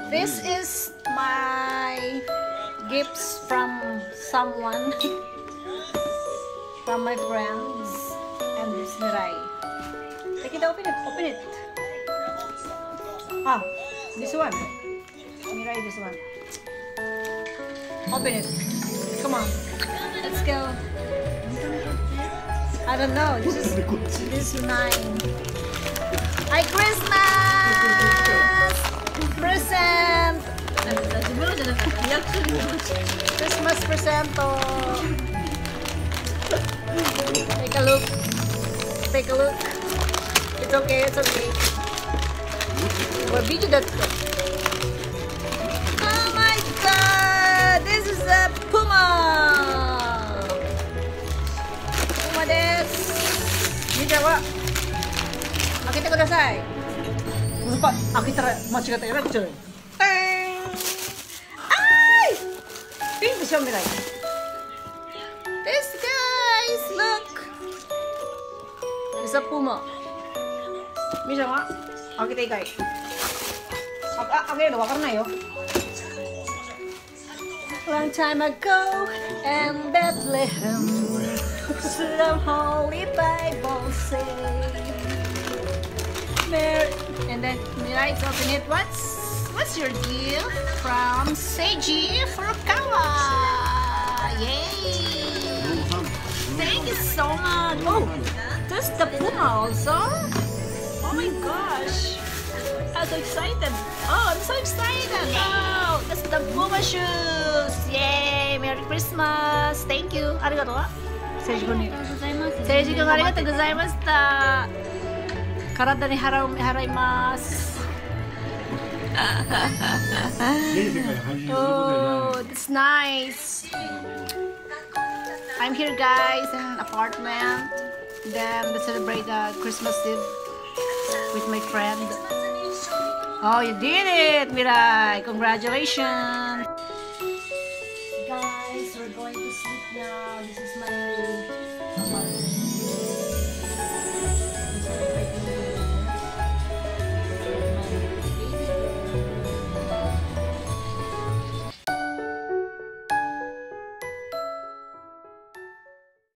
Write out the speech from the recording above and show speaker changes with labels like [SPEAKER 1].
[SPEAKER 1] This is my gifts from someone, from my friends, and this Mirai. Take it, open it. Ah, this one. Mirai, this one. Open it. Come on, let's go. I don't know. This is mine. Hi, Christmas present. Christmas presento. Take a look. Take a look. It's okay. It's okay. What video that? Oh my God! This is a Puma. Puma desu. Mira wa. Makita kudasai. Lupa. Akita machigata. Yarakucho. Ay! Pink siya mirai. This guys, look. It's a Puma. Mira wa. Akita ikai. Akita wakarnai yo. Long time ago in Bethlehem, the Holy Bible say. And then Mirai, open it. What's your deal? From Seiji Furukawa. Yay! Thank you so much. Oh, that's the Puma also. Oh my gosh! I'm so excited. Oh, I'm so excited. Oh, that's the Puma shoes. Yay! Merry Christmas. Thank you. Arigato. Seiji君ありがとうございました。体に払います。Oh, that's nice. I'm here, guys, in an apartment. Then to celebrate Christmas Eve with my friend. Oh, you did it, Mirai! Congratulations, guys. We're going to sleep now. This is my